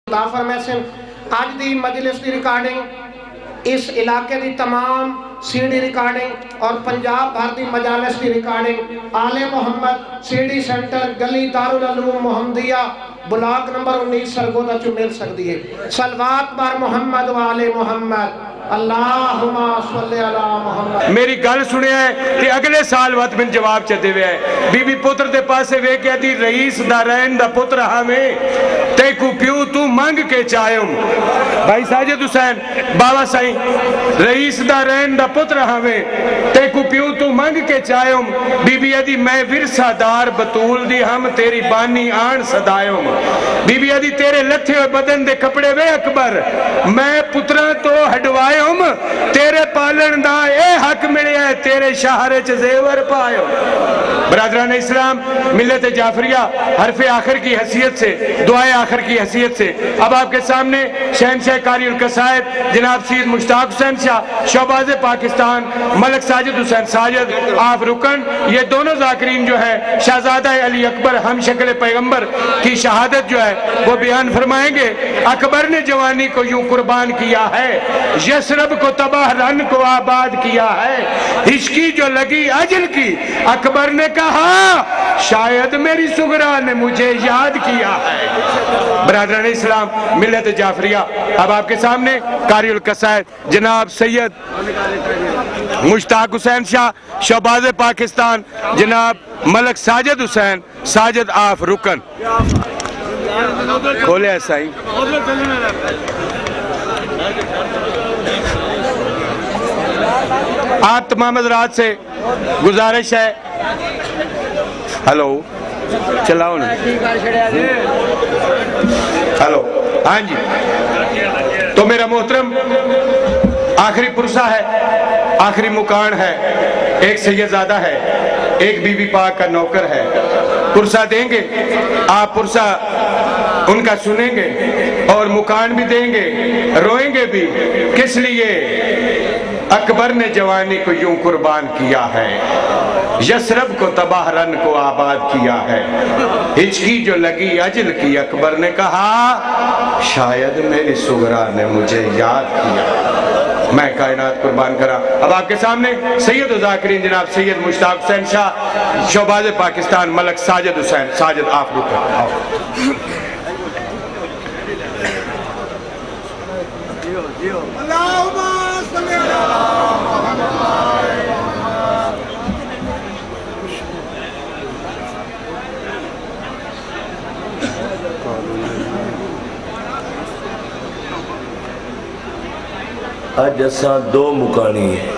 فرمیسن آج دی مجلس دی ریکارڈنگ اس علاقے دی تمام سی ڈی ریکارڈنگ اور پنجاب بھر دی مجالس دی recording Aal Muhammad C D centre گلی دارالعلوم محمدیہ بلاک نمبر 19 سرگودہ چو مل سکتی ہے۔ صلوات بر محمد و آل محمد اللہم صلی اللہ محمد۔ میری گل سنے ہے کہ اگلے سال وقت من جواب چاہتے ہوئے ہے بی بی پتر دے پاسے وے کیا دی رئیس دا رین دا پتر ہمیں تے کو پیو تو مانگ کے چاہیوں بھائی ساجد حسین بابا سائیں رئیس دا رین دا پتر ہمیں تے کو پیو تو مانگ کے چاہیوں بی بی ادی میں ورثہ دار بطول دی ہم تیری بانی آن صدایوں بی بی ادی تیرے لتھے ہوئے بدن دے کپڑے وے اکبر میں پترہ تو ہڈوائے تیرے پالن دا اے حق ملے ہے تیرے شہرے چھ زیور پائے برادران اسلام ملت جعفریہ حرف آخر کی حیثیت سے دعائے آخر کی حیثیت سے اب آپ کے سامنے شہنشاہ قاری القصائد جناب سید مشتاق حسین شاہ شہباز پاکستان ملک ساجد حسین ساجد آف رکن یہ دونوں ذاکرین جو ہے شہزادہ علی اکبر ہم شکل پیغمبر کی شہادت جو ہے وہ بیان فرمائیں گے۔ اکبر نے جوانی کو یوں قربان کیا ہے یسرب کو تباہ رن کو آباد کیا ہے ہچکی جو لگی اجل کی اکبر نے کہا شاید میری سغرا نے مجھے یاد کیا ہے۔ برادران اسلام ملت جعفریہ اب آپ کے سامنے قاری القصائد جناب سید مشتاق حسین شاہ شہباز پاکستان جناب ملک ساجد حسین ساجد آف رکن کھولے ایسا ہی آپ تمام حضرات سے گزارش ہے ہلو چلاؤ نا ہلو ہاں جی تو میرا محترم آخری پرسہ ہے آخری مکان ہے ایک سیدزادہ ہے ایک بی بی پاک کا نوکر ہے پرسہ دیں گے آپ پرسہ ان کا سنیں گے اور مکان بھی دیں گے روئیں گے بھی کس لیے اکبر نے جوانی کو یوں قربان کیا ہے یسرب کو تباہ رن کو آباد کیا ہے ہچکی جو لگی اجل کی اکبر نے کہا شاید میری سغرا نے مجھے یاد کیا میں کائنات قربان کرا۔ اب آپ کے سامنے سید و ذاکرین جناب سید مشتاق حسین شاہ شہباز پاکستان ملک ساجد حسین ساجد آپ رکھیں اللہم صلی اللہ آج اساں دو مکانی ہیں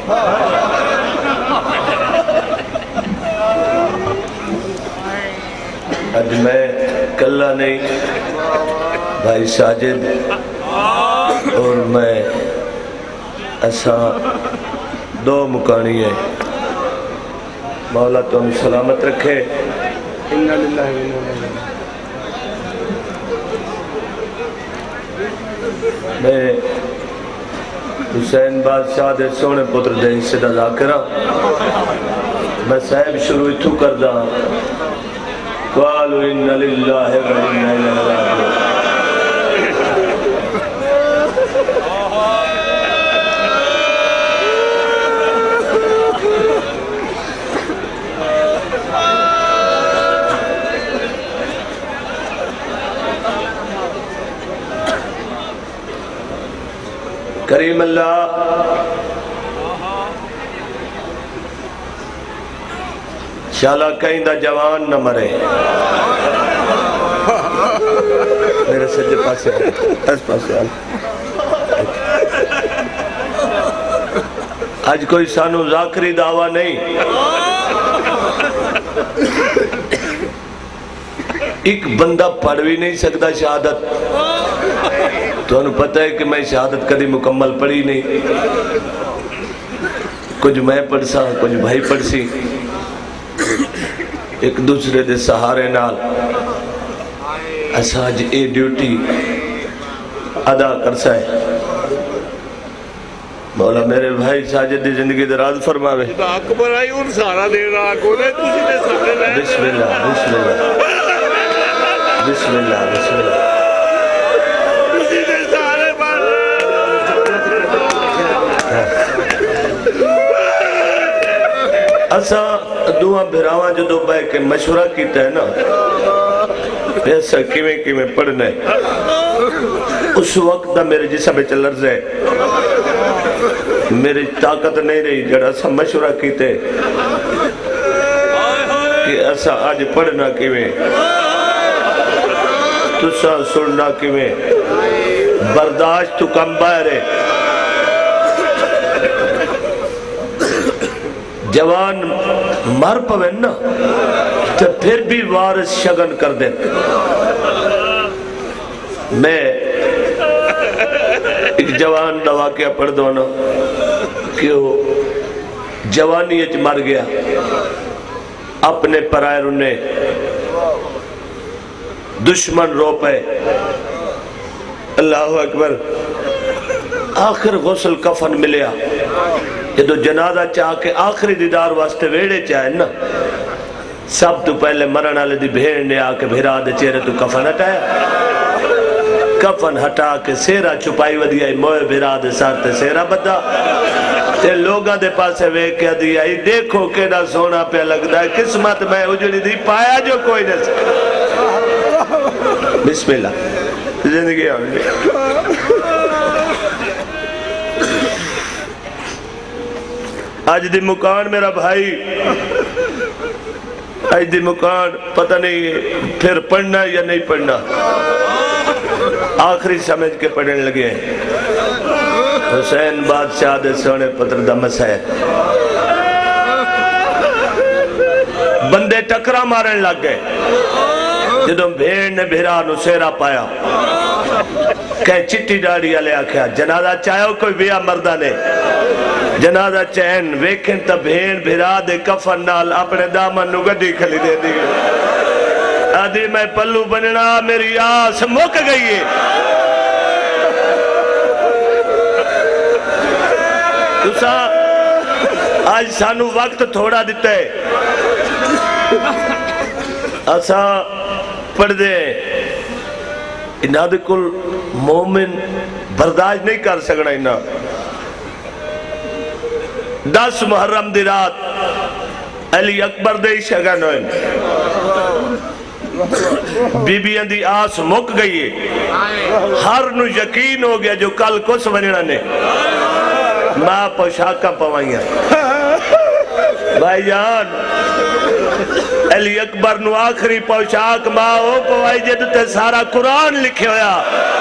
آج میں کلہ نہیں بھائی ساجد اور میں اساں دو مکانی ہیں مولا تم سلامت رکھے میں حسین بادشاہ دے سونے پتر دے حصے دا ذاکرہ میں صاحب شروع اتھو کردہ قالوا ان للہ و انا الیہ راجعون کریم اللہ شالا کہیں دا جوان نہ مرے میرے سجے پاسے اس پاسے آج کوئی سانو ذاکری دعویٰ نہیں ایک بندہ پڑھ بھی نہیں سکتا شہادت تو انہوں پتہ ہے کہ میں شہادت کدی مکمل پڑھی نہیں کچھ میں پڑھ سا کچھ بھائی پڑھ سی ایک دوسرے دے سہارے نال اساج اے ڈیوٹی ادا کر سائے مولا میرے بھائی ساجد دی زندگی دراز فرماوے اکبر آئی ان سارا دے رہا کولے تُسی نے سارے لے بسم اللہ بسم اللہ بسم اللہ بسم اللہ اسا دعا بھراواں جدو بہ کے مشورہ کیتا ہے نا ایسا کیویں پڑھنا ہے اس وقت دا میرے جسم میں لرز ہے میری طاقت نہیں رہی جڑا سا مشورہ کیتے کہ ایسا آج پڑھنا کیویں تسا سننا کیویں برداشت تو کم باہر ہے جوان مر پویں نا تو پھر بھی وارث شگن کر دیں میں ایک جوان دا واقعہ پڑھ دو نا کہ وہ جوانی اچ مر گیا اپنے پرائر انہیں دشمن رو پے اللہ اکبر آخر غسل کفن ملیا جدو جنازہ چاہ کے آخری دیدار واسطے ویڑے چاہیں نا سب تو پہلے مرن والے دی بھیڑ نے آ کے بھیرا دے چہرے تو کفن ہٹایا کفن ہٹا کے سیرا چھپائی ودی آئی موئے بھیرا دے سارتے سیرا بدا تے لوگاں دے پاسے وے کیا دی آئی دیکھو کیڑا سونا پہ لگدا ہے قسمت میں اجڑی دی پایا جو کوئی نہ بسم اللہ زندگی آنے آج دی مکان میرا بھائی آج دی مکان پتہ نہیں پھر پڑھنا یا نہیں پڑھنا آخری سمجھ کے پڑھنے لگے ہیں حسین بادشاہ دے سونے پتر دمس ہے بندے ٹکرا مارن لگ گئے جدوں بھیڑ نے بھیرا نو سیرا پایا کہ چٹی ڈاڑی علیہ آکھیا جنازہ چاہو کوئی بیا مردہ نے جنازہ چین ویکھن تا بھیڑ بھیرا دے کفن نال اپنے دامن نو گڈی کھلی دے دی آدھی میں پلو بننا میری آس مک گئی ہے تسا آج سانو وقت تھوڑا دیتا ہے اسا پڑھ دے انہاں دے کل مومن برداشت نہیں کر سکنا انہاں 10 محرم دی رات علی اکبر دے شگن ہوئے بی بی اندی آس مک گئی ہے ہر نو یقین ہو گیا جو کل کس ونینا نے ماں پوشاکہ پوائیاں بھائی جان علی اکبر نو آخری پوشاک ماں ہو پوائی جدو تے سارا قرآن لکھے ہویا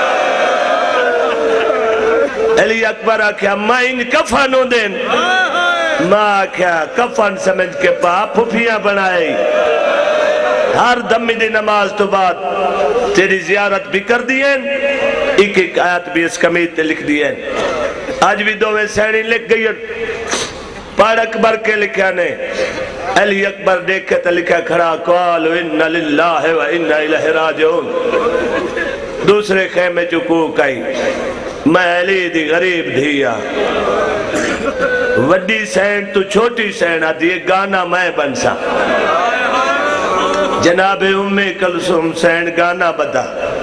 علی اکبر آکھیا ماں ان کفن ہو دین ماں آکھیا کفن سمجھ کے پا پھوپیاں بنائی ہر دمی دی نماز تو بعد تیری زیارت بھی کر دیئے ایک ایک آیت بھی اس کمیت تے لکھ دیئے آج بھی دوویں سینی لکھ گئی پاڑ اکبر کے لکھیا نے علی اکبر دیکھے تے لکھا کھڑا قالو انہا للہ و انہا الہ راجعون دوسرے خیمے چکوک آئی میں علی دی غریب دھیا وڈی سین تو چھوٹی سین آتی ہے گانا میں بنسا جناب امی کلثوم سین گانا بدا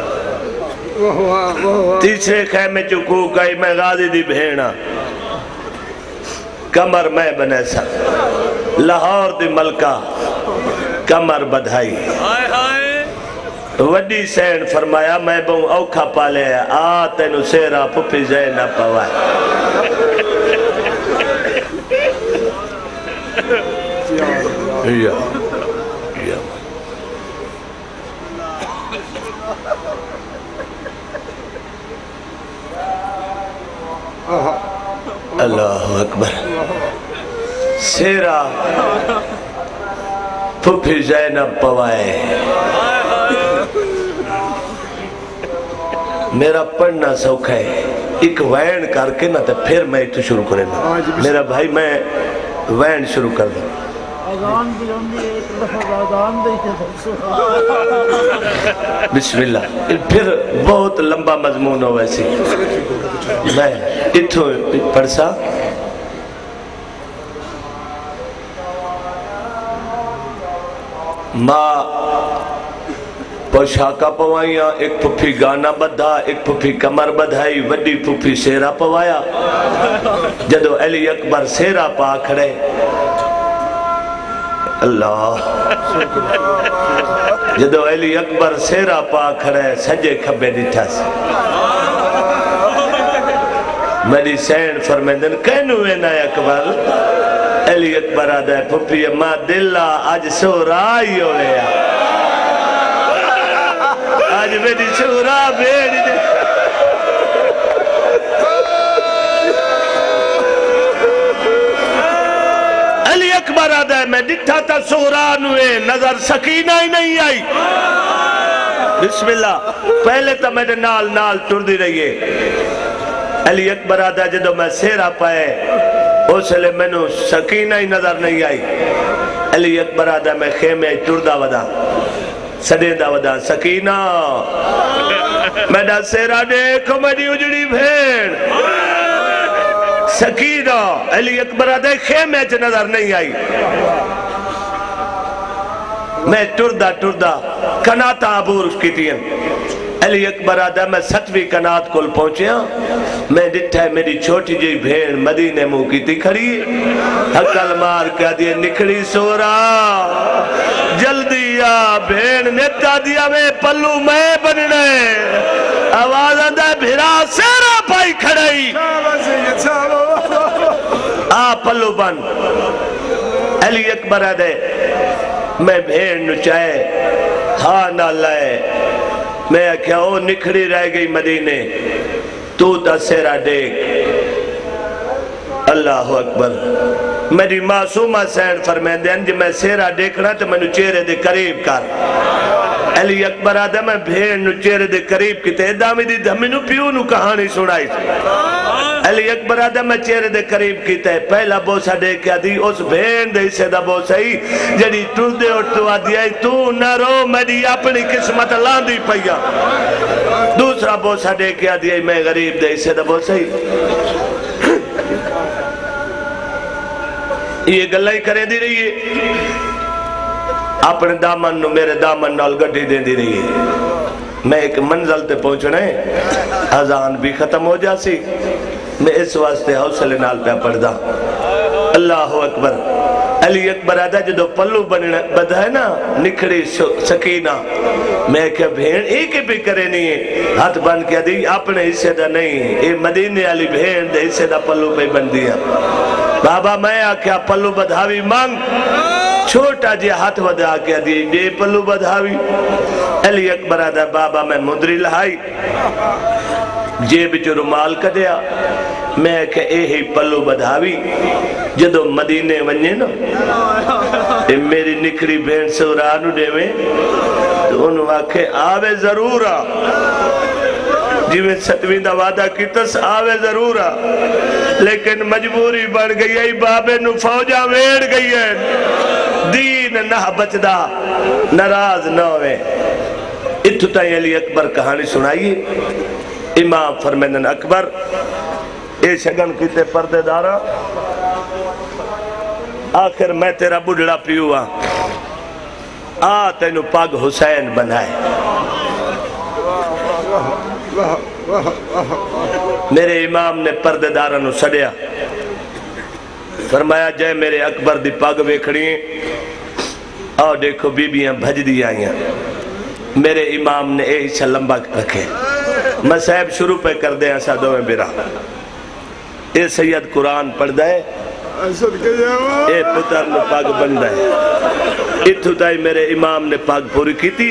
تیسرے خیمے چکوک آئی میں غازی دی بھیڑا کمر میں بنے سا لاہور دی ملکہ کمر بدھائی وڈی سین فرمایا میں بہوں اوکھا پالے آ تینو سیرا پپی زین نہ پوائے اللہ اکبر سیرا پھپی زینب پوائے میرا پڑھنا سوکھا ہے ایک وین کر کے نہ تو پھر میں تو شروع کریں میرا بھائی میں وین شروع کر دوں بسم اللہ پھر بہت لمبا مضمون ہو ویسی میں اتھو پڑھسا ماں پوشاکہ پوائیاں ایک پھپھی گانا بدھا ایک پھپھی کمر بدھائی وڈی پھپھی سیرا پوایا جدو علی اکبر سیرا پا کھڑے اللہ جدو علی اکبر سیرا پا کھڑے سجے کھبے ڈٹھا سے میری سین فرمیندن کہنو اینا اکبر علی اکبر آدھا ہے پھپی ماں دلہ آج سورائی ہو لیا آج میری سورا بیڑی دے علی اکبر آدھا ہے میں ڈٹھا تھا سورانوے نظر سکینہ ہی نہیں آئی بسم اللہ پہلے تا میرے نال نال ٹر دی رہیے علی اکبر آدھا ہے جدو میں سیرا پائے اس لئے میں نو سکینہ ہی نظر نہیں آئی علی اکبر آدھا ہے میں خیمے ٹر دا ودا سڑے دا ودا سکینہ میڈا سیرا دیکھو میری اجڑی بھیڑ سکینہ علی اکبر آدھے خیمے چ نظر نہیں آئی میں ٹردہ کناتا عبور کی تین علی اکبر آدھے میں 7ویں کنات کل پہنچیا میں ڈٹھا ہے میری چھوٹی جی بھیڑ مدینے منہ کی تھی کھڑی حقل مار کہا دیے نکھڑی سورا جلدی آ بھیڑ نیتا دیا میں پلو میں بننے آواز آدھا ہے بھیرا سیرا پائی کھڑائی آ پلو بن علی اکبر آدھے میں بھیڑ نچائے ہاں نہ لائے میں کیا او نکھڑی رہ گئی مدینے تو تا سیرا دیکھ اللہ اکبر میری معصومہ سین فرمین دیں جب میں سیرا دیکھنا تو میں نو چہرے دے قریب کر علی اکبر آدھا میں بھیڑ نو چہرے دے قریب کتے دامی دی دھمی نو پیو نو کہانی سنائی علی اکبر آدھا میں چہرے دے قریب کیتا ہے پہلا بوسا دے کیا دی اس بھیڑ دے اسے دا بوسا ہی جڑی ٹر دے اور تو آدھیا ہے تو نہ رو میری اپنی قسمت لاندی پیا دوسرا بوسا دے کیا دیا میں غریب دے اسے دا بوسا ہی یہ گلہ ہی کریں دی رہی ہے اپنے دامن نو میرے دامن نال گڑی دیں دی رہی ہے میں ایک منزل تے پہنچنا ہے اذان بھی ختم ہو جا سی میں اس واسطے حوصلے نال پہ پڑھ دا اللہ اکبر علی اکبر آدھا جدو پلو بدھا ہے نا نکھڑی سکینہ میں کیا بھیڑ ایک بھی کرے نہیں ہے ہاتھ بن کیا دی اپنے حصے دا نہیں اے مدینے علی بھیڑ دے حصے دا پلو پہ بن دیا بابا میں آکھیا پلو بدھاوی مانگ چھوٹا جی ہاتھ ودا کیا دی دے پلو بدھاوی علی اکبر آدھا بابا میں مدری لہائی جیب جو رمال کا دیا میں کہ اے ہی پلو بدھاوی جدو مدینے ونجے نا میری نکھڑی بھین سورانو دے میں تو انہوں آکھے آوے ضرورا جی میں 7ویں دا وعدہ کی تس آوے ضرورا لیکن مجبوری بڑھ گئی ہے بابے نو فوجہ ویڑ گئی ہے دین نہ بچدا ناراض نہ ہوئے اتھتا علی اکبر کہانی سنائیے امام فرمیندن اکبر اے شگن کیتے پردے دارا آخر میں تیرا بڑھڑا پیوا آ تینو پاگ حسین بنائے میرے امام نے پردے دارا نو سڑیا فرمایا جائے میرے اکبر دی پاگ ویکھڑی آؤ دیکھو بی بیاں بھج دی آئیاں میرے امام نے اے حصہ لمبا رکھے مسائب شروع پہ کر دیں ایسا دو میں بیرا اے سید قرآن پڑھ دائے اے پتر نے پاگ بن دائے اتھو دائی میرے امام نے پاگ پوری کی تھی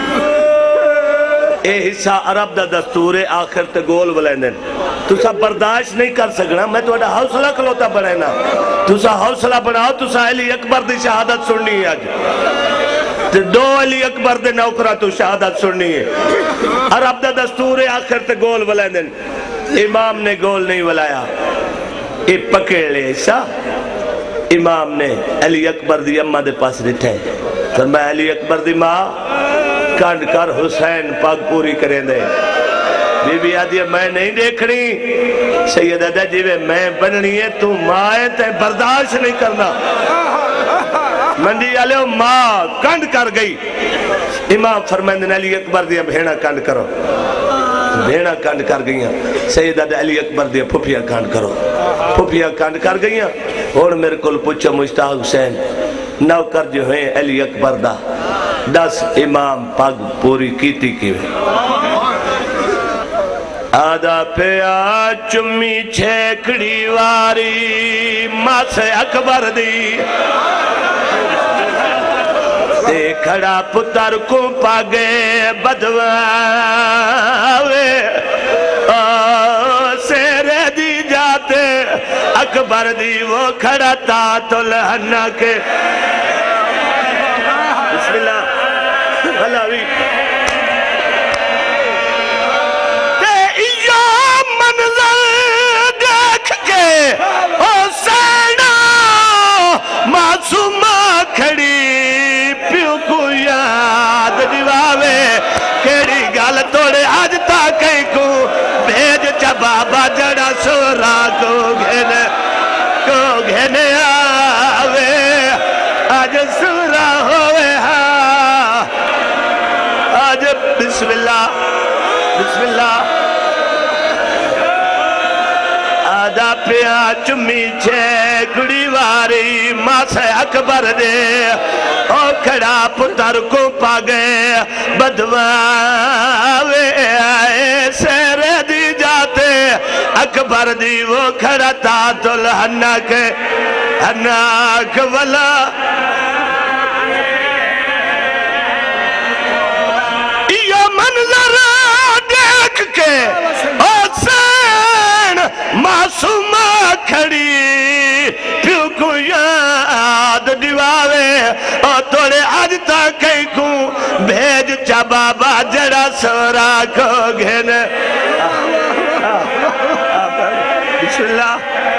اے حصہ عرب دا دستور آخر تے گول ولیندن تو سا برداشت نہیں کر سکنا میں تو اڈا حوصلہ کلوتا بنائنا تو سا حوصلہ بناؤ تو سا علی اکبر دی شہادت سننی ہے آج دو علی اکبر دے نوکرہ تو شہادت سننی ہے عرب دا دستور آخر تے گول ولیندن امام نے گول نہیں ولایا اے پکڑ لے حصہ امام نے علی اکبر دی اممہ دے پاس رٹھے فرمایا علی اکبر دی ماں کانڈ کر حسین پاگ پوری کریں دے بی بی آدھی میں نہیں دیکھنی سید آدھا جیوے میں بننی ہے تو ماں تے برداشت نہیں کرنا منڈی آلے ماں کانڈ کر گئی امام فرمیندن علی اکبر دیا بھیڑا کانڈ کرو بھیڑا کانڈ کر گئیاں سید آدھا علی اکبر دیا پھپیا کانڈ کرو پھپیا کانڈ کر گئیاں اور میرے کل پوچھا مشتاق حسین نوکر جو ہیں علی اکبر دا 10 امام پگ پوری کیتی کیویں آدھا پیا چمی چھیکڑی واری ماس اکبر دی تے کھڑا پتر کو پاگے بدواوے سیرے دی جاتے اکبر دی وہ کھڑا تات الہنہ کے بسم اللہ بھلاوی معصومہ کھڑی پیو کو یاد دیواوے کیڑی گال توڑے آج تاکیں کو بھیج چا بابا جڑا سورا کو گھنے آوے آج سورا ہوئے ہاں آج بسم اللہ بسم اللہ آدھا پیا چمی چھیکڑی واری ماس اکبر دے او کھڑا پتر کو پاگے بدواوے آئے سیرے دی جاتے اکبر دی وہ کھڑا تات الہنہ کے ہناک والا یہ منظر دیکھ کے معصومہ کھڑی پیو کو یاد دیواوے اور توڑے آج تاکیں کو بھیج چا بابا جڑا سورا کو گھنے بسم اللہ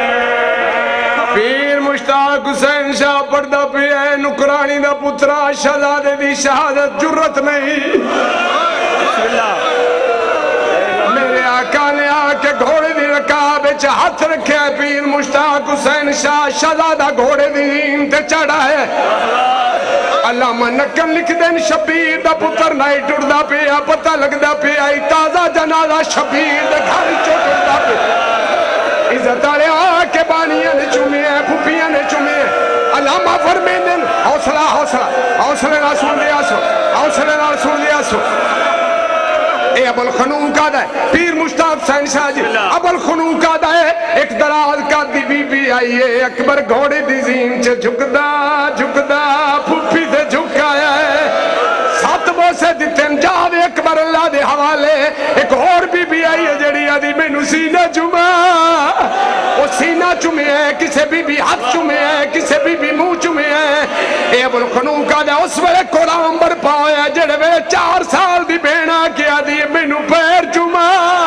پیر مشتاق حسین شاہ پردہ پہ ہے نکرانی دا پترا شہزادے دی شہادت جرت نہیں بسم اللہ میرے آقا نے آکے گھوڑے دی رکاب اچھا ہاتھ رکھے پیر مشتاق حسین شاہ شہزادہ گھوڑے دی دین تے چڑھا ہے علامہ نکن لکھ دین شبیر دا پتر نائی ٹوڑ دا پیا پتہ لگ دا پیا تازہ جنازہ شبیر دا گھر چوڑ دا پیا عزت آرے آکے بانیاں نے چومی ہے پھوپیاں نے چومی ہے علامہ فرمین دن حوصلہ حوصلہ حوصلہ رسول لیا سو حوصلہ رسول لیا سو اے ابو الخنوم کا دا ہے پیر مشتاق حسین شاہ جی ابو الخنوم کا دا ہے ایک دراز کا دی بی بی آئی ہے اکبر گھوڑے دی زین چے جھکدا پھوپی سے جھکایا ہے سات بوسے دیتن جاوے اکبر اللہ دے حوالے ایک اور بی بی آئی ہے جڑی آدھی میں نو سینہ جمع وہ سینہ چمے ہے کسے بی بی ہاتھ چمے ہے کسے بی بی منہ چمے ہے اے ابو الخنوم کا دا اس ویلے قرآن بر پایا جڑے وے 4 سال دی بینا کیا دی میں نو پیر چمع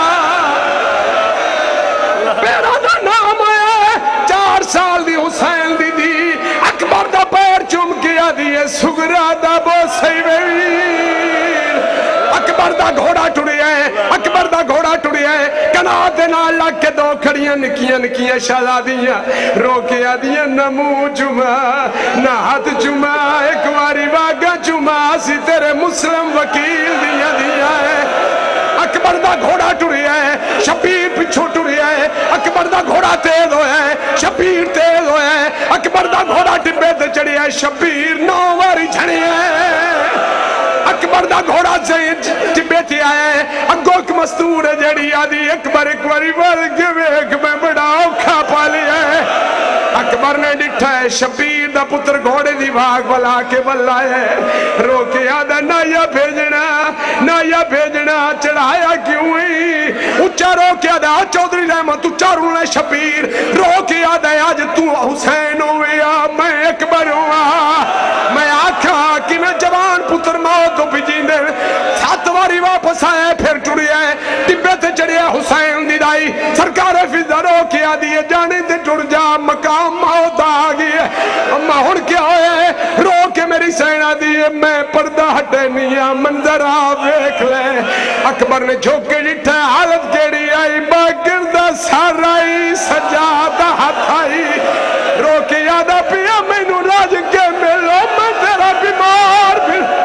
پیرا دا نام آیا 4 سال دی حسین دی دی اکبر دا پیر چم کیا دی سگرہ دا بو سیویر اکبر دا گھوڑا ٹوڑی ہے اکبر دا گھوڑا ٹوڑی ہے کنات نال لگ کے 2 کھڑیاں نکیاں شہزادیاں رو کے آدیاں نہ منہ چما نہ ہاتھ چما ایک واری واگا چما سی تیرے مسلم وکیل دیا ہے اکبر دا گھوڑا ٹوڑی ہے شبیر پچھو ٹوڑی ہے اکبر دا گھوڑا تیز ہویا ہے شبیر تیز ہویا ہے اکبر دا گھوڑا ٹبے تے چڑی ہے شبیر 9 واری جھڑی ہے اکبر دا گھوڑا سے ٹبے تے آیا ہے اگو ایک مستور ہے جڑی آدھی اکبر ایک واری والگوے ایک میں بڑا اوکھا پالی ہے اکبر نے ڈٹھا ہے شبیر دا پتر گھوڑے دی بھاگ بلا کے بلا ہے رو کے آدھا نہ یا بھیجنا چڑھایا کیوں ہی اچھا رو کے آدھا چودری رحمت اچھا رونے شبیر رو کے آدھا آج تو حسین ہویا میں اکبر ہوا میں آکھا کہ میں جوان پتر موت بھی جیندے 7 واری واپس آئے پھر ٹوڑی ہے ٹبے تے چڑھیا حسین دی دائی سرکار فضا رو کے آدھی جانے تے ٹوڑ جا مقام موت آگئی ہے اما ہن کیا ہویا ہے رو کے میری سینہ دی میں پردہ ہٹے نیا منظر آویک لے اکبر نے جھوکے جٹھے حالت کیڑی آئی باگردہ سارائی سجادہ ہتھائی رو کے یادہ پیا میں نو راج کے ملو میں تیرا بیمار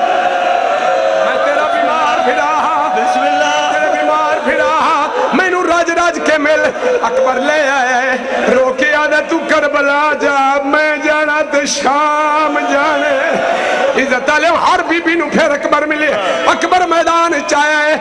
بسم اللہ تیرا بیمار پھرا میں نو راج کے مل اکبر لے آئے رو کے یادہ تو کربلا جا میں جانا تو شام جا پتا لے ہر بی بی نو پھر اکبر ملے اکبر میدان چاہے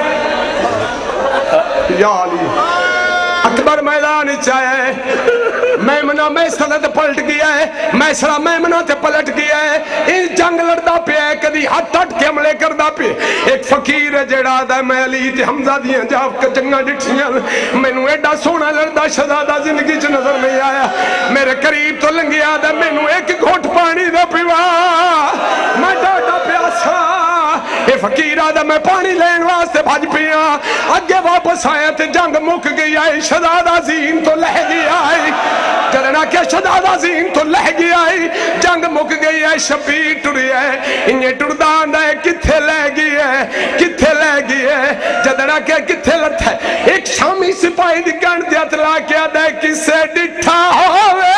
یا علی اکبر میدان چاہے میمنہ میسرہ تے پلٹ گیا ہے میسرہ میمنہ تے پلٹ گیا ہے ان جنگ لڑدا پہ ہے کدی ہاتھ تٹ کے حملے کردہ پہ ایک فقیر جڑا دا میں علی تے حمزہ دیاں جاپ کے جنگاں ڈٹھیاں میں نو ایڈا سونا لڑدا شہزادہ زندگی چ نظر نہیں آیا میرے قریب تو لنگیا دا میں نو ایک گھوٹ پانی دا پیوا میں ڈاڈا پیاسا اے فقیر آدھا میں پانی لین واسطے بھاج پیا اگے واپس آیا تے جنگ مک گئی آئی شہزادہ زین تو لہ گیا آئی جلنا کہ شہزادہ زین تو لہ گیا آئی جنگ مک گئی ہے شبیر ٹری ہے انہیں ٹردان ہے کتھے لہ گئی ہے کتھے لہ گئی ہے جلنا کہ کتھے لت ہے ایک شامی سپاہی دی گن دیا تلا کیا دے کسے ڈٹھا ہوئے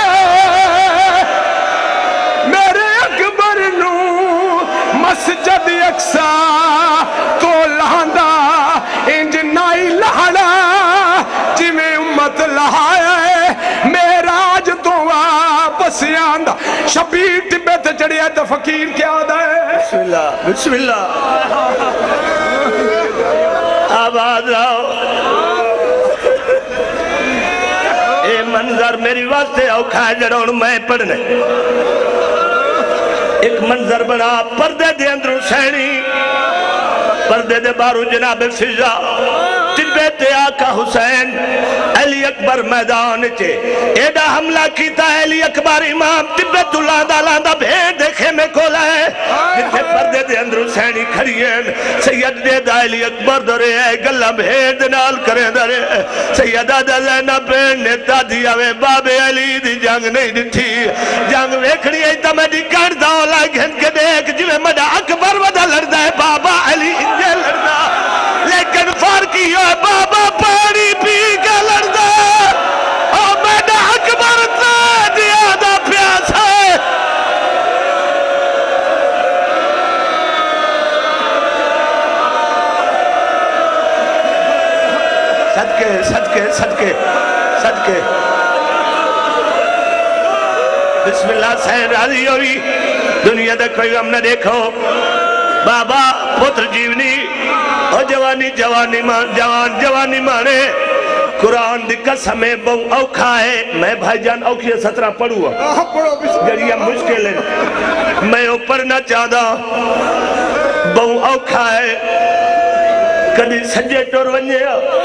میرے اکبر نو مسجد اقصا تو لہندا انج نائی لہڑا جی میں امت لہایا ہے میرا آج تو واپس آندا شبیر ٹبے تے چڑھیا تو فقیر کیا دا ہے بسم اللہ بسم اللہ آباد رہو اے منظر میری واسطے اوکھا ہے جڑون میں پڑھنے ایک منظر بنا پردے دے اندر حسینی پردے دے بارو جناب فضا طبے تے آقا حسین علی اکبر میدان چے ایڈا حملہ کیتا ہے علی اکبر امام طبے تو لاندہ بھیڑ دیکھے میں کھولا ہے جتے پردے دے اندر حسینی کھڑیین سید دے دا علی اکبر درے ہے گلہ بھیڑ دنال کرے درے سیدہ دا زینب بھیڑ نیتا دیا وے باب علی دی جنگ نہیں دیتی جنگ ویکھنی ہے تا میں دی کر دا اولا گھن کے دیکھ جو مدہ اکبر ودا لڑدا ہے بابا علی انجے لڑدا لیکن فارقی ہے بابا پانی پی کے لڑدا اور مدہ اکبر تا دیا دا پیاس ہے صدقے صدقے صدقے صدقے بسم اللہ سین راضی ہوئی دنیا دے کوئی غم نہ دیکھو بابا پتر جیونی اور جوانی جوانی جوانی مانے قرآن دی قسمیں بہو اوکھا ہے میں بھائی جان اوکھی 17 پڑھوں جڑیہ مشکل ہے میں اوپر نہ چاہدا بہو اوکھا ہے کدی سجے ٹور ونجے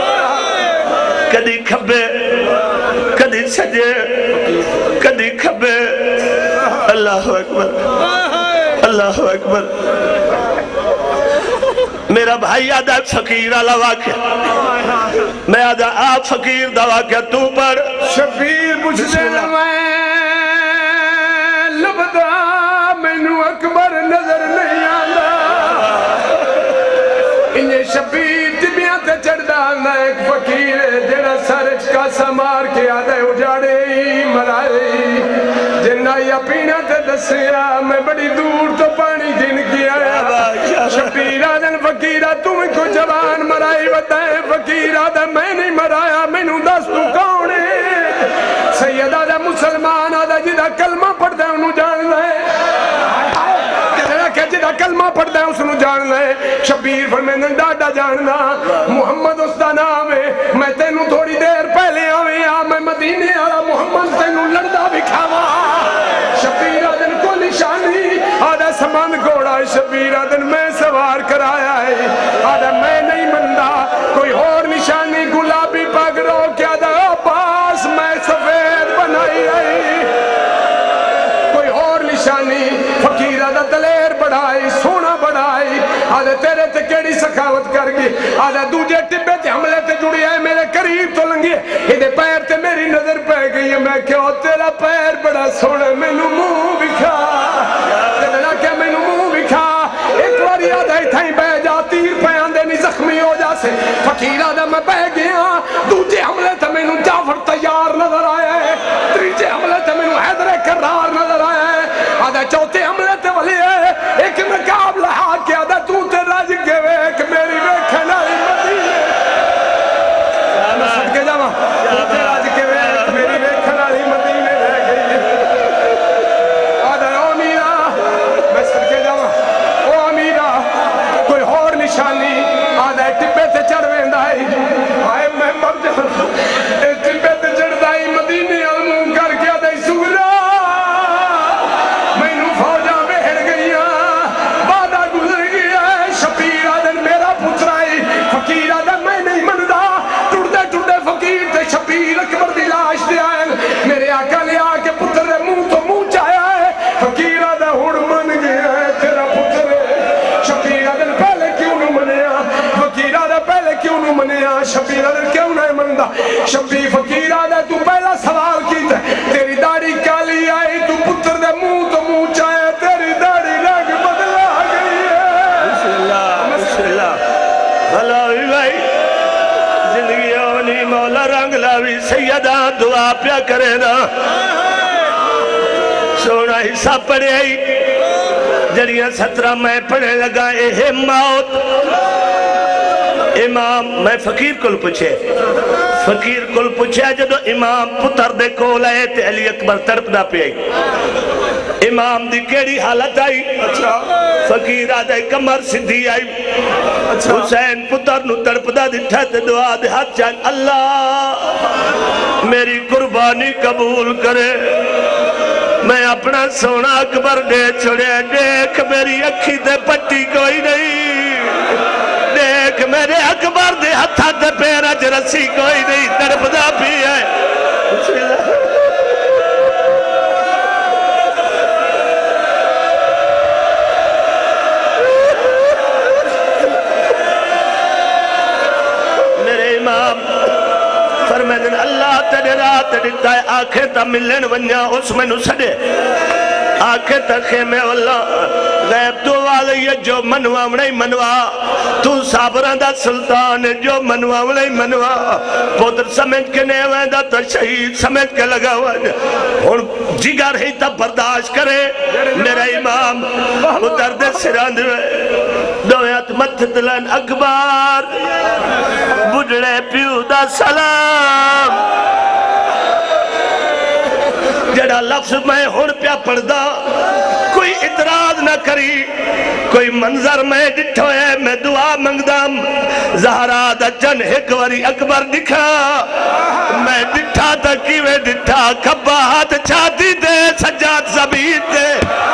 کدی کھبے کدی سجے کدی کھبے اللہ اکبر اللہ اکبر میرا بھائی آدھا فقیر آلہ واقع میں آدھا آپ فقیر دا واقع تو پڑھ شبیر مجھ دینا میں لبدا مینو اکبر نظر نہیں آندا انہیں شبیر تبیاں تے چڑھدا میں ایک فقیر ہے جنہ سرچ کا سمار کے آدھے اجاڑے ہی مرائے جنہ یا پینا تے دسیا میں بڑی دور تو پانی جن کیا ہے شبیر آدھن فقیرہ تم کو جوان مرائی بتائے فقیر آدھن میں نہیں مرایا میں نو دس تو کونے سید آدھا مسلمان آدھا جدہ کلمہ پڑھ دے انہوں جان لے کہ جدہ کلمہ پڑھ دے اس انہوں جان لے شبیر فرمیندن ڈاڈا جاننا محمد اس دا نام ہے میں تینوں تھوڑی دیر پہلے آویں میں مدینے آرہا محمد تینوں لڑدا بھی کھاوا شبیر آدھن کو نشانی آدھا سمان گوڑا شبیر آدھن میں سوار کرایا ہے آدھا میں نہیں مندہ کوئی اور نشانی گلابی پاگ رو کیا آدھا پاس میں سفید بنائی آئی کوئی اور نشانی فقیر آدھا دلیر بڑھائی سونا بڑھائی آدھا تیرے تے کیڑی سخاوت کر گئی آدھا دوجے ٹبے تے حملے تے جڑی ہے میرے قریب تو لنگی ہے ادھے پیر تے میری نظر پہ گئی ہے میں کہو تیرا پیر بڑا سونا میں نو منہ بکھا تیرا کیا میں نو منہ بکھا ایک واری آدھا ہی تھائیں بہ جا تیر پہ آندے نہیں زخمی ہو جا سے فقیر آدھا میں بہ گیا دوجے حملے تے میں نو جعفر تیار نظر آیا ہے تریجے حملے تے میں نو حیدر کرار نظر آیا ہے آدھا چوتھے حملے تے ولی ہے ایک مقابلہ ہاتھ کے آدھا تو تے راج کے ویک میری ویکھن آئی مدینے میں صدقے جاواں تو تے راج کے ویک میری ویکھن آئی مدینے رہ گئی آدھا او میرا میں صدقے جاواں دا شبی فقیر آدھا تو پہلا سوال کیتا تیری داڑھی کالی آئی تو پتر دے منہ تو منہ چاہے تیری داڑھی رنگ بدلا گئی ہے بسم اللہ بھلا بھی بھائی زندگی ہونی مولا رنگ لاوی سیدہ دعا پیا کرے نا سونا حصہ پڑے آئی جڑیاں 17 میں پڑھے لگا اے موت امام میں فقیر کل پوچھے جدو امام پتر دے کول آئے تے علی اکبر تڑپ دا پہ آئی امام دی کیڑی حالت آئی فقیر آدھے کمر سدھی آئی حسین پتر نو تڑپ دا دٹھا تے دعا دے ہاتھ چاہن اللہ میری قربانی قبول کرے میں اپنا سونا اکبر دے چھوڑے دیکھ میری اکھی دے پٹی کوئی نہیں دیکھ میرے اکبر دے ہتھا دے پیرا جرسی کوئی نہیں تڑپ دا بھی ہے میرے امام فرمیدن اللہ تیرے رات دیتا ہے آنکھیں تا ملن ونیا اس میں نو سڑے آنکھیں تا خیمے واللہ غیب تو والی جو منوا منی منوا تو صابران دا سلطان جو منوا منی منوا پودر سمجھ کے نیویں دا تا شہید سمجھ کے لگا ہوا اور جگر ہی تا برداشت کرے میرا امام ادھر دے سراند دویت متدلن اکبر بجڑے پیو دا سلام جڑا لفظ میں ہون پیا پڑھ دا کوئی اعتراض نہ کری کوئی منظر میں ڈٹھو ہے میں دعا منگدام زہرا دا جن ایک واری اکبر دکھا میں ڈٹھا تا کیوے ڈٹھا کھبا ہاتھ چھاتی دے سجاد زبید دے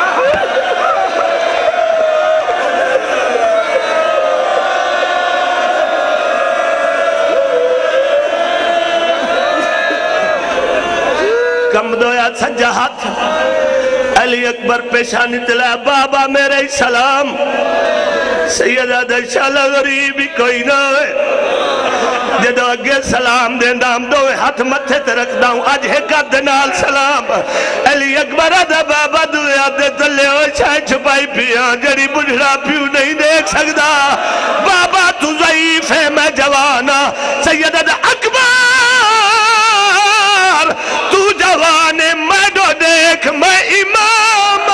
کم دویا سجا ہاتھ علی اکبر پیشانی تلا بابا میرے سلام سیدہ دشالہ غریبی کوئی نہ ہوئے جدو اگے سلام دیندہ ہم دوے ہاتھ متھے تے رکھ داؤں آج ایک دنال سلام علی اکبر آدھا بابا دوے آدھے تلے ہوئے چھائے چھپائی پیاں جڑی بجھڑا پیو نہیں دیکھ سکتا بابا تو ضعیف ہے میں جوانا سیدہ اکبر تو جوانے میں دو دیکھ میں امام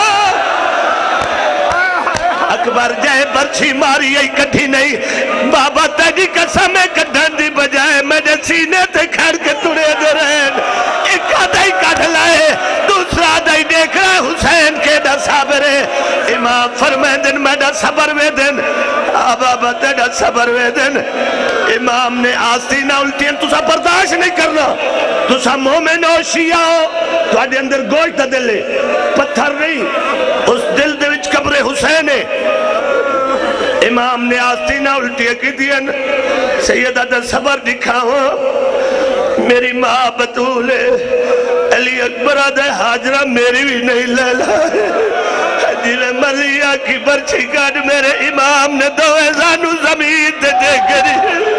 اکبر جائے برچی ماری ای کٹھی نہیں بابا تیجی قسم کڈھن دی بجائے میں نے سینے تے کھڑ کے تڑے دے رہن ایک آدھائی کھڑ لائے دوسرا آدھائی دیکھ رہا حسین کے دا صابرے امام فرمیدن میں دا صبر ویدن بابا تیجا صبر ویدن امام نے آستی نہ الٹین تو سا برداشت نہیں کرنا تو سا مومن ہو شیعہ ہو تو آدھے اندر گوشت تا دلے پتھر نہیں اس دل دے وچ قبر حسین ہے امام نے آستی نہ الٹیا کی دین سیدہ دا صبر دکھا ہو میری ماں بطول علی اکبر آدھے حاجرہ میری بھی نہیں لیلا جل ملیہ کی برچی کاٹ میرے امام نے دو ایزانو زمین دے دے کری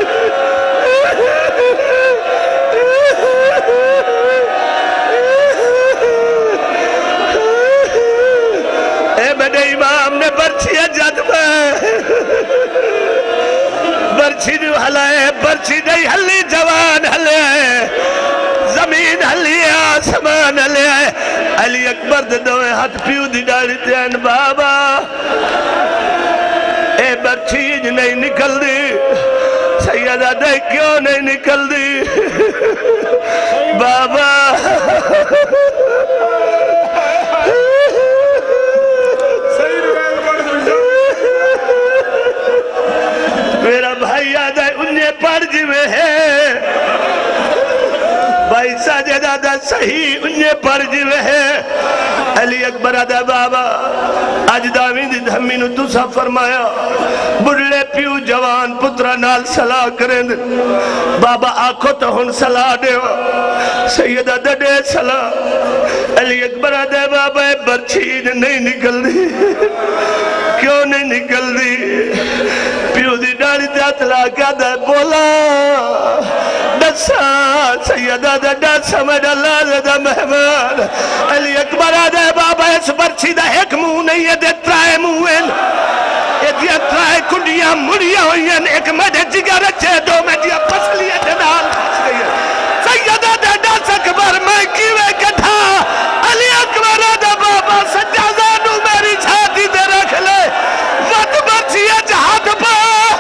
اے میرے امام نے برچی اجد میں برچی جو ہلائے برچی نہیں ہلی جوان ہلائے زمین ہلی آسمان ہلائے علی اکبر دے دوئے ہاتھ پیو دی ڈالی تین بابا اے برچی نہیں نکل دی سیدہ دے کیوں نہیں نکل دی بابا میرا بھائی آدھا انہیں پڑھ جوے ہے بھائی ساجد آدھا صحیح انہیں پڑھ جوے ہے علی اکبر آدھا بابا آج داویں دی دھمی نو تو سا فرمایا بڑھلے پیو جوان پترہ نال صلاح کریں بابا آنکھوں تو ہن صلاح دے سیدہ دے صلاح علی اکبر آدھا بابا برچید نہیں نکل دی کیوں نہیں نکل دی پیو دی ڈاڑی تے اطلاع کیا دے بولا سیدہ دا سمجھ اللہ دا مہمان علی اکبر آدھے بابا اس برچی دا ایک منہ نہیں ہے دے ترائے منہ ہیں یہ دیا ترائے کنڈیاں مڑیاں ہوئی ہیں ایک مدے جگر اچھے دو میں دیا پسلیہ جنال پس گئی ہے سیدہ دا سکبر میں کیوے کٹھا علی اکبر آدھے بابا سجازانو میری چھاتی دے رکھ لے وقت برچی ہے جہاد پا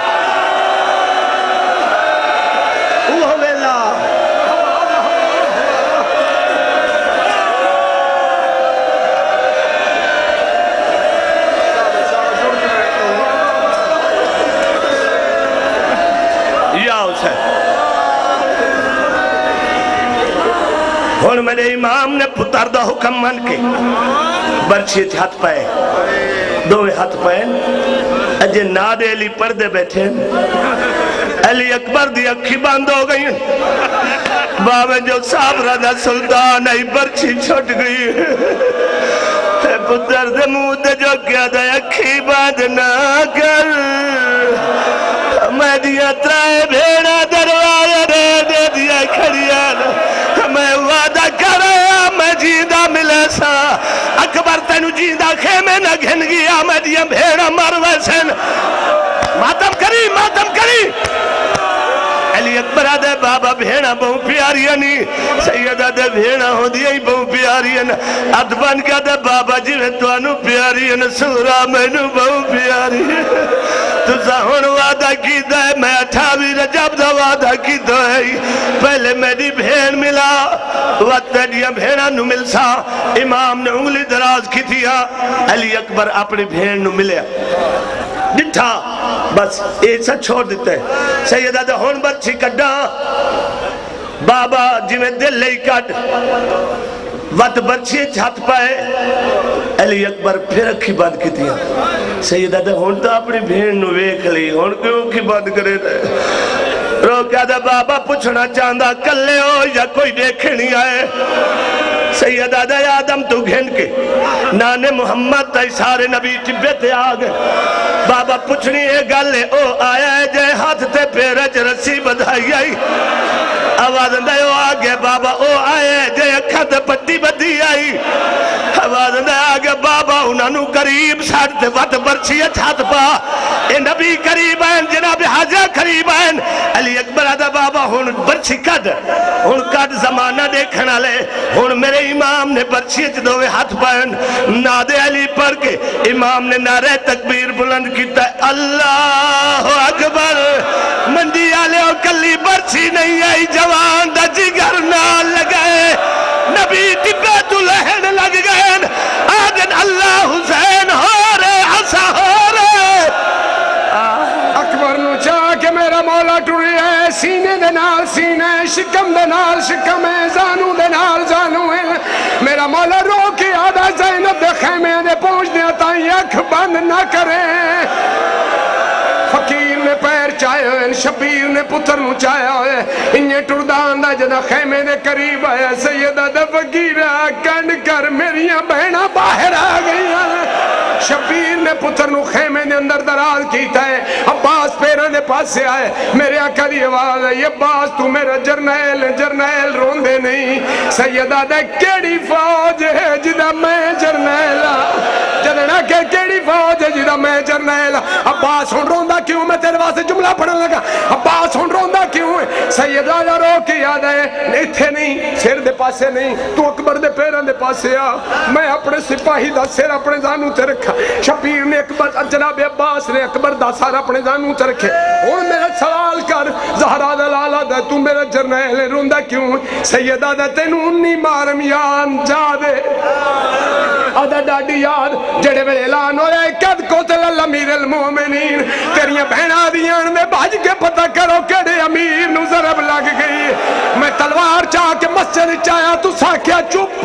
ہون میرے امام نے پتر دا حکم من کے برچی ہاتھ پائے دوے ہاتھ پائے اجے نادے علی پردے بیٹھے علی اکبر دی اکھی باندھ ہو گئی بابے جو صابرہ دا سلطان ہے برچی چھوٹ گئی پتر دے منہ دے جو کیا دا اکھی باندھ نہ کر میں دیا ترائے بھیڑا دروازہ دے دیا کھڑیاں میں وعدہ کر رہا میں جیندہ ملے سا اکبر تینو جیندہ خیمے نہ گھن گیا میں دیا بھیڑا مر ویسن ماتم کری علی اکبر آدھے بابا بھیڑا بہو پیاریا نہیں سید آدھے بھیڑا ہو دیا ہی بہو پیاریا نہیں ادبان کیا دے بابا جی میں تو انو پیاریا نہیں سورا میں نو بہو پیاریا تو زہن وعدہ کی دے میں 28 رجب دا وعدہ کی دے پہلے میری بھیڑ ملا وقت دیا بھیڑا نو مل سا امام نے انگلی دراز کی تھیا علی اکبر اپنی بھیڑ نو ملیا ڈٹھا بس ایسا چھوڑ دیتے سیدہ دے ہون برچی کڈا بابا جی میں دل لئی کڈ وقت برچی چھت پائے علی اکبر پھر اکھی بند کی دیا سیدہ دے ہون تا اپنی بھیڑ نو ویک لی ہون کیوں اکھی بند کرے رہے رو کیا دے بابا پوچھنا چاندہ کلے ہو یا کوئی دیکھنی آئے سیدہ دے آدم تو گھن کے نانے محمد تا سارے نبی ٹبے تے آگے بابا پوچھنی ہے گلے او آیا ہے جے ہاتھ تے پیرج رسی بدھائی آئی آواز اندھے او آگے بابا او آیا ہے جے اکھا تے پٹی بدھی آئی آواز اندھے آگے بابا انہوں قریب ساڑھ تے وقت برچی چھات پا اے نبی قریب آئین جناب حاجہ قریب آئین علی اکبر آدھا بابا ہون برچی کڈ زمانہ دیکھنا لے ہون میرے امام نے برچی دوے ہاتھ پائن نادے علی پڑھ کے امام نے نعرہ تکبیر بلند کیتا ہے اللہ اکبر مندی آلے اور کلی برچی نہیں آئی جوان دا جگر نال لگئے نبی ٹبے تو لہن لگ گئے آدن اللہ حسین ہو رہے حسا ہو رہے اکبر نو چاہ کہ میرا مولا ٹوری ہے سینے دے نال سینے شکم دے نال شکم ہے زانو دے نال زانو ہے میرا مولا رو کے آدھا زینب دے خیمے دے پہنچ دیا تائیں اکھ بند نہ کریں فقیر نے پیر چاہے ہوئے شبیر نے پتر نو چاہے ہوئے انہیں ٹردان دا جدہ خیمے دے قریب آیا سیدہ دے فقیرہ کنڈ کر میریاں بہنہ باہر آ گئی شبیر نے پتر نو خیمے دے اندر دراز کیتا ہے عباس پیران دے پاس سے آئے میرے آقا دی آواز ہے یہ عباس تو میرا جرنیل رون دے نہیں سیدہ دے کیڑی فوج ہے جدہ میں جرنیل جدہ کہ کیڑی فوج ہے جدہ میں جرنیل عباس ہون روندہ کیوں میں تیرے واسے جملہ پڑھنے لگا عباس ہون روندہ کیوں ہے سیدہ دے رو کی یاد ہے نیتھے نہیں سیر دے پاسے نہیں تو اکبر دے پیران دے پاسے آ میں اپنے سپاہی دا سیر اپنے زانو تے رکھا شبیر نے اکبر جناب عباس نے اکبر دا سارا اپنے زانو تے رکھے اور میرا سوال کر زہرہ دلالہ دا تو میرا جرنیل روندہ کیوں سیدہ دا تینو انی مارم یان جا دے آدھا ڈاڈی یاد جڑے میں اعلان ہو رہے قد قتل الامیر المومنین تیریاں بہنہ دیان میں بھاج کے پتہ کرو کڑے امیر نو ضرب لگ گئی میں تلوار چاہ کے مسجد چاہیا تو ساکھیا چپ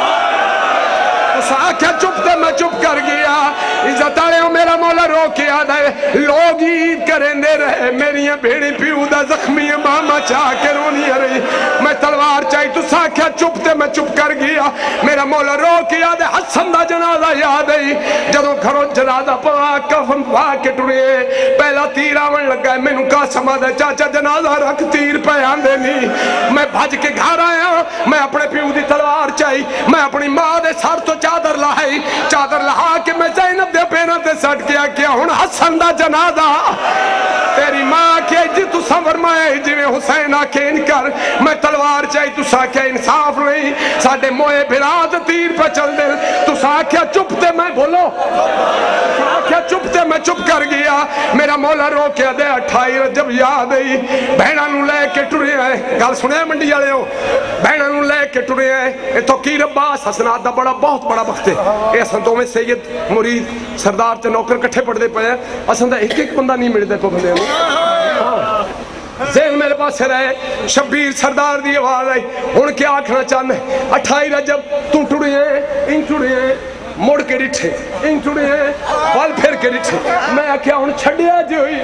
ساکھیا چپ تے میں چپ کر گیا عزت آرے ہو میرا مولا رو کے آدھا ہے لوگ عید کریں دے رہے میریاں بھیڑی پیو دا زخمی ماما چاہ کے رونی رہی میں تلوار چاہی تو تسا کیا چپ تے میں چپ کر گیا میرا مولا رو کے یاد ہے حسن دا جنازہ یاد ہے جدوں گھروں جنازہ پوا کفن پا کے ٹرے پہلا تیر آون لگا ہے مینوں قاسم آدا چاچا جنازہ رکھ تیر پہ آندے نہیں میں بھج کے گھر آیا میں اپنے پیو دی تلوار چاہی میں اپنی ماں دے سر تو چادر لائی چادر لہا کے میں زینب دے پیروں تے سٹ گیا کیا ہن حسن دا جنازہ تیری ماں کے جی تو فرمائے جی حسین آکے انکر میں تلوار چاہی تو سا کیا انصاف نہیں ساڑھے موئے بھرات تیر پہ چل دے تو سا کیا چپتے میں بولو سا کیا چپتے میں چپ کر گیا میرا مولا رو کیا دے 28 رجب یاد ہے بہنہ نو لے کے ٹرے ہیں گال سنے منڈی آلے ہو بہنہ نو لے کے ٹرے ہیں اے تو کیر عباس حسنات دا بہت بڑا وقت ہے اے سنتوں میں سید مرید سردار تے نوکر کٹھے پڑھ دے پہ ہیں اسن دا ایک بندہ نہیں مل دے پہ بندے ذہن میرے پاس رہے شبیر سردار دی آواز آئی ان کے آنکھنا چاند 28 رجب تو ٹوڑے ہیں ان ٹوڑے ہیں موڑ کے ریٹھے ان ٹوڑے ہیں بال پھر کے ریٹھے میں کیا ان چھڑیا جو ہوئی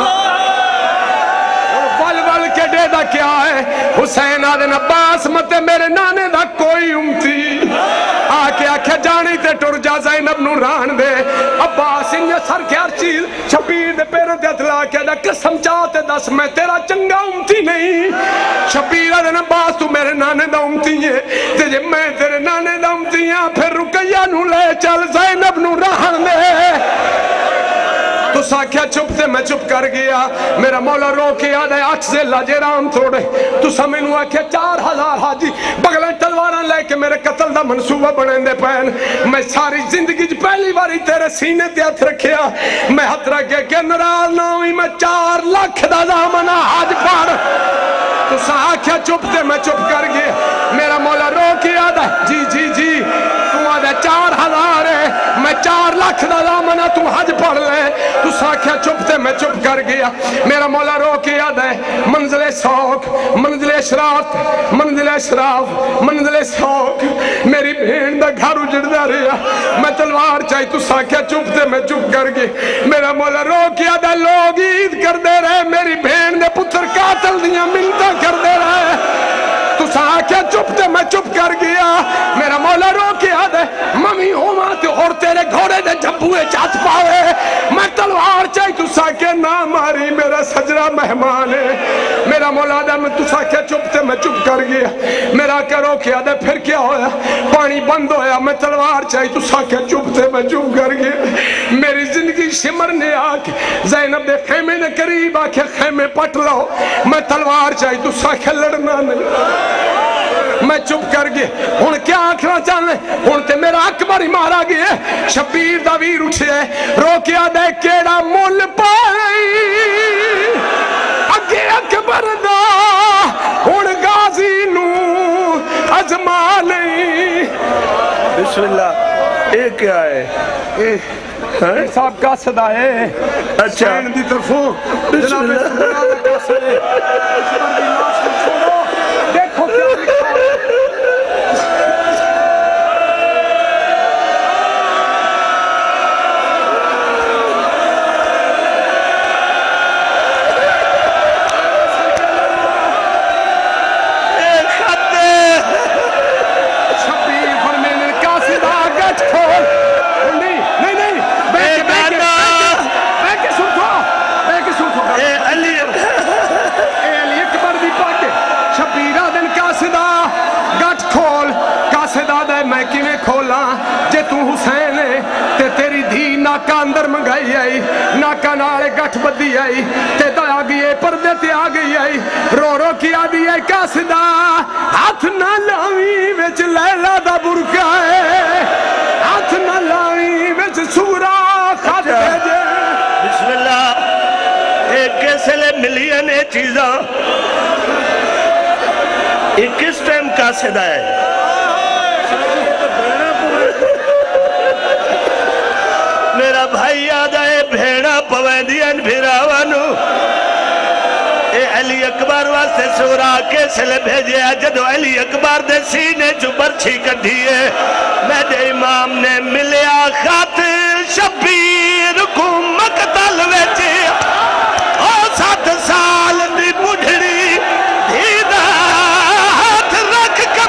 بل کے دے دا کیا ہے حسین آدھن عباس متے میرے نانے دا کوئی امتی آکے آکھے جانی تے ٹر جا زینب نو ران دے عباس انجا سر کے ہر چیز شبیر دے پیروں تے اطلاع کیا دا قسم چاہتے دس میں تیرا چنگا امتی نہیں شبیر آدھن عباس تو میرے نانے دا امتی ہے تے جب میں تیرے نانے دا امتی ہیں پھر رکیہ نو لے چل زینب نو ران دے تو ساکھیا چپتے میں چپ کر گیا میرا مولا رو کے یاد ہے 8 سے لاجے رام توڑے تو سمینو آکھے 4000 حاجی بگلیں تلواران لے کے میرے قتل دا منصوبہ بنیں دے پہن میں ساری زندگی پہلی باری تیرے سینے تے ہاتھ رکھیا میں ہاتھ رکھے کہ نراز نہ ہوئی میں 4 لاکھ دا زامنہ حاج پار تو ساکھیا چپتے میں چپ کر گیا میرا مولا رو کے یاد ہے جی جی جی تو آدھے 4000 ہے میں 4 لاکھ دا زامنہ تو حج پڑھ لے تو ساکھیا چپتے میں چپ کر گیا میرا مولا رو کے یاد ہے منزل سوک منزل اشراف منزل اشراف منزل سوک میری بھین دا گھر اجڑ دا رہا میں تلوار چاہی تو ساکھیا چپتے میں چپ کر گیا میرا مولا رو کے یاد ہے لوگ عید کر دے رہے میری بھین دے پتر قاتل دیا منتہ کر دے رہے تو ساکھیا چپتے میں چپ کر گیا میرا مولا رو کے یاد ہے ممی ہوما تے اور تیرے گھوڑے دے جھبوئے چاچ پاوے میں تلوار چاہی تو ساکھے نہ ماری میرا سجرہ مہمان ہے میرا مولا دا میں تو ساکھے چپتے میں چپ کر گیا میرا کرو کیا دے پھر کیا ہویا پانی بند ہویا میں تلوار چاہی تو ساکھے چپتے میں چپ کر گیا میری زندگی شمرنے آکے زینب دے خیمے نے قریب آکے خیمے پٹ لو میں تلوار چاہی تو ساکھے لڑنا نہیں میں چپ کر گئے ہن کیا آکھنا چاہنے ہن تے میرا اکبر ہی مارا گئے شبیر دا ویر اٹھے رو کیا دے کیڑا مول پائی اگے اکبر دا ہن غازی نو ازما نہیں بسم اللہ اے کیا ہے صاحب کا صدا ہے اچھا حسین دی طرفوں بسم اللہ دیکھو کیا لکھا جے تو حسین ہے تے تیری دھی ناکا اندر منگائی آئی ناکا نالے گٹھ بدی آئی تے دا آگئی ہے پردے تے آگئی آئی رو رو کی آدھی ہے کاسدہ ہاتھ نہ لاوی وچ لیلہ دا برکہ ہے ہاتھ نہ لاوی وچ سورا خط بھیجے بسم اللہ ایک کیسے لے ملین ہے چیزاں ایک کس ٹائم کاسدہ ہے میرا بھائی یاد آئے بھیڑا پویندین بھیراوانو اے علی اکبر واسطے سورا کیسے لے بھیجے جدو علی اکبر دے سینے جو برچھی کٹھیے میرے امام نے ملیا خط شبیر کو مقتل ویچے او 7 سال دی بڑھڑی دھیدہ ہاتھ رکھ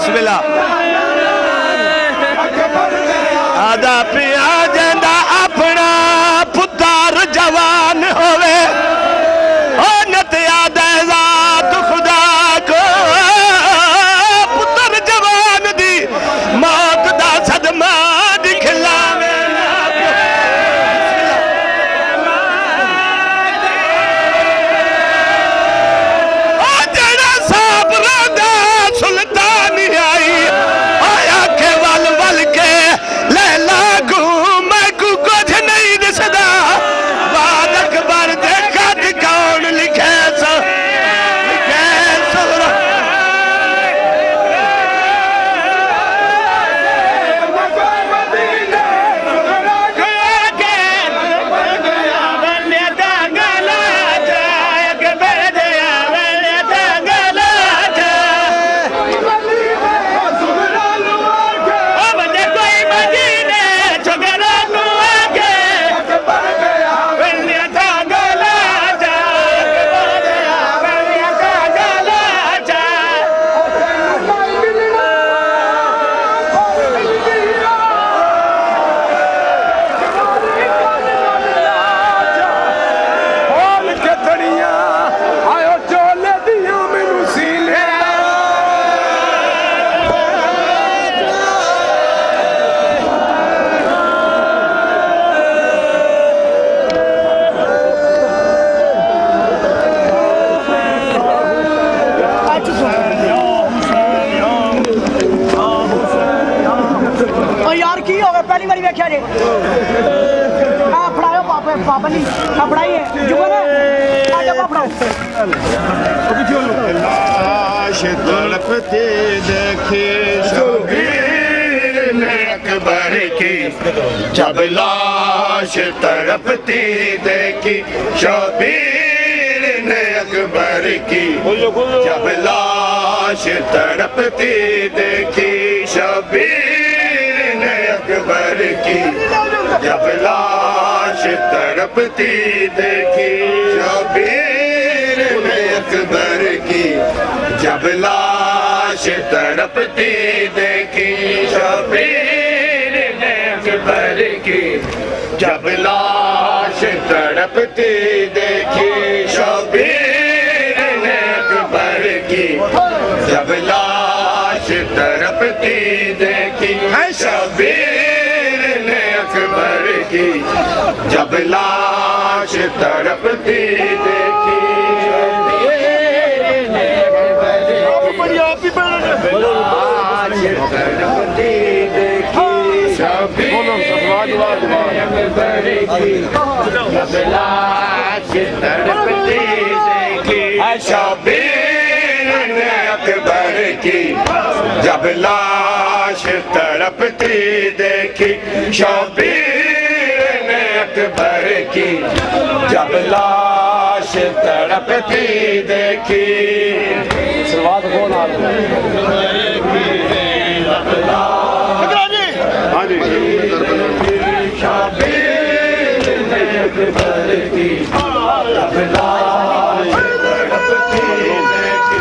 بسم اللہ آدھا پیا جندہ اپنا پتر جوان ہوئے نت یاد ذات خدا کو پتر جوان دی موت دا صدمہ دکھلا پہلی باری ویکھیا جی پڑھاؤ پاپا نہیں پڑھائی ہے جو ہے نا پڑھاؤ لاش تڑپتی دیکھی شبیر نے اکبر کی جب لاش تڑپتی دیکھی شبیر نے اکبر کی جب لاش تڑپتی دیکھی شبیر نے اکبر کی جب لاش تڑپتی دیکھی شبیر نے اکبر کی جب لاش تڑپتی دیکھی شبیر نے اکبر کی جب لاش تڑپتی دیکھی شبیر نے اکبر کی جب لاش تڑپتی دیکھی شبیر نے اکبر کی جب لاش تڑپتی دیکھی شبیر نے اکبر کی لاش تڑپتی دیکھی شبیر نے اکبر کی جب لاش تڑپتی دیکھی شبیر نے اکبر کی جب لاش تڑپتی دیکھی شبیر نے اکبر کی جب لاش تڑپتی دیکھی سلوات کون آ رہا ہے شبیر نے اکبر کی جب لاش تڑپتی دیکھی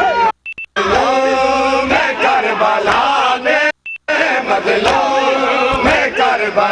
میں کربلا نے مظلوم میں کربلا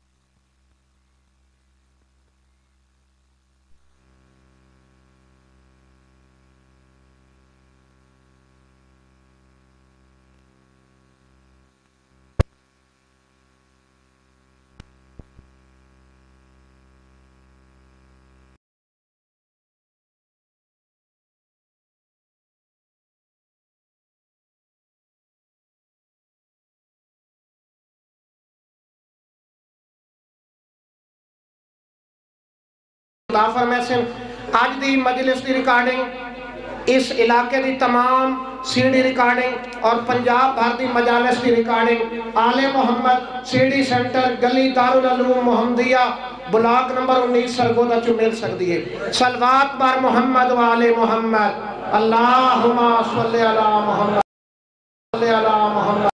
فرمیسن آج دی مجلس دی ریکارڈنگ اس علاقے دی تمام سی ڈی ریکارڈنگ اور پنجاب بھر دی مجالس دی recording Aal Muhammad C D centre گلی دارالعلوم محمدیہ بلاک نمبر 19 سرگودہ چو مل سکتی ہے صلوات بار محمد و آل محمد اللہم صلی علی محمد